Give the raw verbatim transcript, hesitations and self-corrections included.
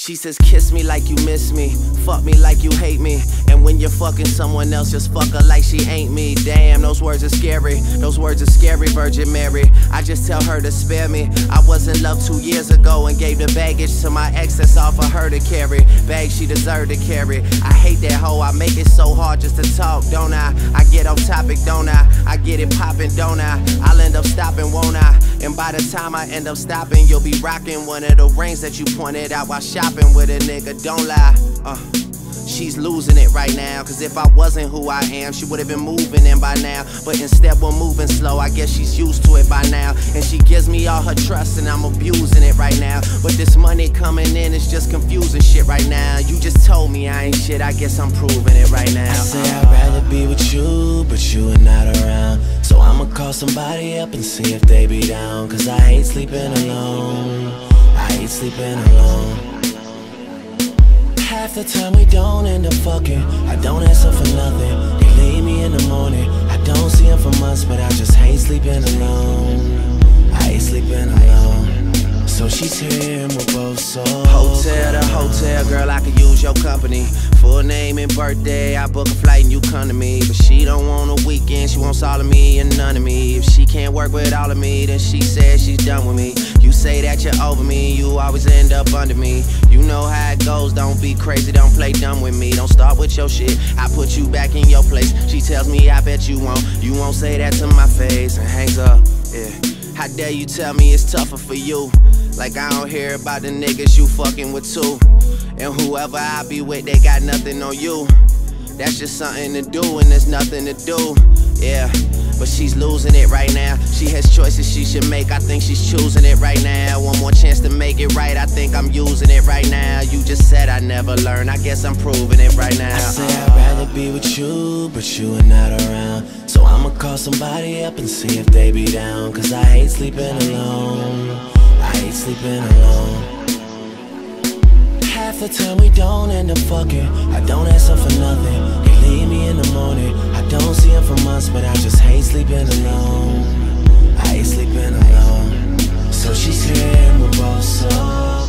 She says kiss me like you miss me, fuck me like you hate me, and when you're fucking someone else, just fuck her like she ain't me. Damn, those words are scary, those words are scary, Virgin Mary. I just tell her to spare me. I was in love two years ago and gave the baggage to my ex, that's all for her to carry. Bag she deserved to carry. I hate that hoe, I make it so hard just to talk, don't I? I get off topic, don't I? I get it poppin', don't I? I'll end up stopping, won't I? And by the time I end up stopping, you'll be rocking one of the rings that you pointed out while shopping with a nigga, don't lie. Uh, she's losing it right now, cause if I wasn't who I am, she would've been moving in by now. But instead we're moving slow, I guess she's used to it by now. And she gives me all her trust and I'm abusing it right now. But this money coming in is just confusing shit right now. You just told me I ain't shit, I guess I'm proving it right now. I say I'd rather be with you, but you are not around. So I'ma call somebody up and see if they be down. Cause I hate sleeping alone, I hate sleeping alone. Half the time we don't end up fucking, I don't answer for nothing. They leave me in the morning, I don't see them for months. But I just hate sleeping alone, I hate sleeping alone. So she's here and we're both so hotel to hotel, girl, I could use your company. Full name and birthday, I book a flight and you come to me. But she don't want a weekend, she wants all of me and none of me. If she can't work with all of me, then she says she's done with me. You say that you're over me, you always end up under me. You know how it goes, don't be crazy, don't play dumb with me. Don't start with your shit, I put you back in your place. She tells me I bet you won't, you won't say that to my face and hangs up, yeah. How dare you tell me it's tougher for you? Like I don't hear about the niggas you fucking with too. And whoever I be with, they got nothing on you. That's just something to do and there's nothing to do, yeah. But she's losing it right now. She has choices she should make, I think she's choosing it right now. One more chance to make it right, I think I'm using it right now. You just said I never learn, I guess I'm proving it right now. I say I'd rather be with you, but you are not around. So I'ma call somebody up and see if they be down. Cause I hate sleeping alone, I hate sleeping alone. Half the time we don't end up fucking, I don't answer for nothing. They leave me in the morning, I don't see them for months. But I just hate sleeping alone, I hate sleeping alone. So she's here and we're both so